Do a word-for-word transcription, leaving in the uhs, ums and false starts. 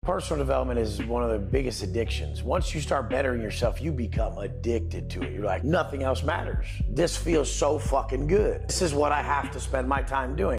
Personal development is one of the biggest addictions. Once you start bettering yourself, you become addicted to it. You're like, nothing else matters. This feels so fucking good. This is what I have to spend my time doing.